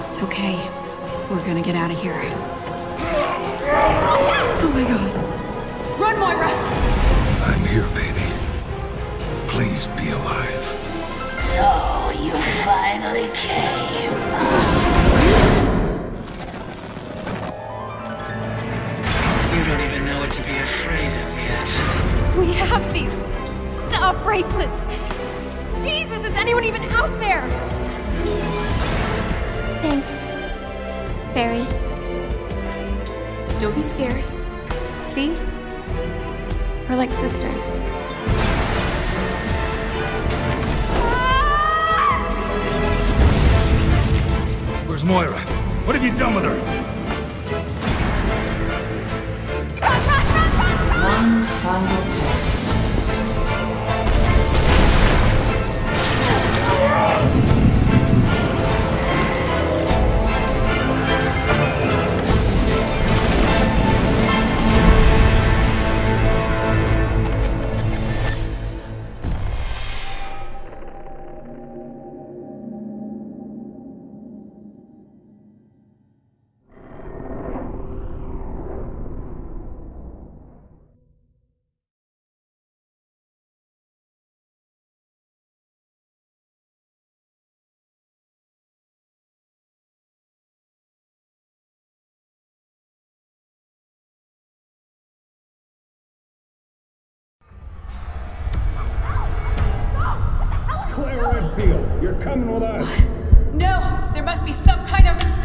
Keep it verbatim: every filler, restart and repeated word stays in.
It's okay. We're gonna get out of here. Oh my god. Run, Moira! I'm here, baby. Please be alive. So, you finally came. You don't even know what to be afraid of yet. We have these uh, bracelets. Jesus, is anyone even out there? Thanks, Barry. Don't be scared. See? We're like sisters. Where's Moira? What have you done with her? One final test. Claire Redfield, you're coming with us. No! There must be some kind of